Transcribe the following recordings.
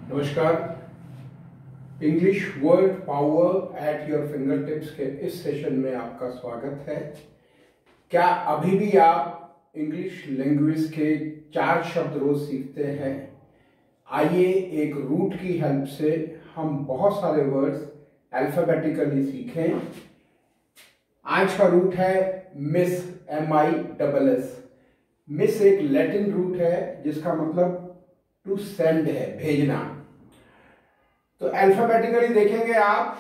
नमस्कार। English word power at your fingertips के इस सेशन में आपका स्वागत है। क्या अभी भी आप इंग्लिश लैंग्वेज के 4 शब्द रोज सीखते हैं? आइए एक रूट की हेल्प से हम बहुत सारे वर्ड्स अल्फाबेटिकली सीखें। आज का रूट है मिस, MISS। मिस एक लैटिन रूट है जिसका मतलब टू सेंड है, भेजना। तो अल्फाबेटिकली देखेंगे आप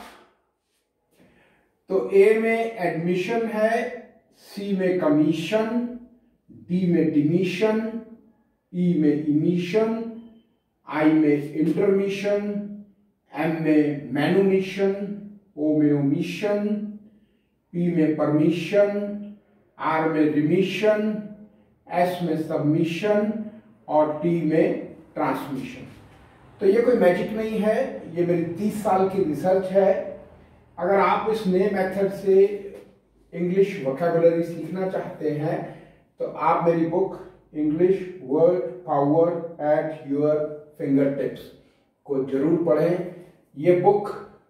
तो ए में एडमिशन है, सी में कमीशन, डी में डिमिशन, ई में इमिशन, आई में इंटरमिशन, एम में मैनुमिशन, ओ में ओमिशन, पी में परमिशन, आर में रिमिशन, एस में सबमिशन और टी में ट्रांसमिशन। तो ये कोई मैजिक नहीं है, ये मेरी 30 साल की रिसर्च है। अगर आप इस नए मेथड से इंग्लिश वोकैबुलरी सीखना चाहते हैं तो आप मेरी book English word power at your fingertips को जरूर पढ़ें। ये बुक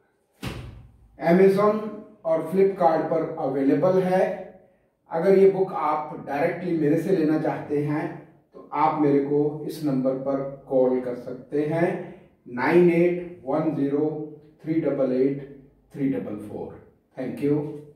Amazon और फ्लिपकार्ट पर अवेलेबल है। अगर ये बुक आप डायरेक्टली मेरे से लेना चाहते हैं तो आप मेरे को इस नंबर पर कॉल कर सकते हैं 9810388344। Thank you.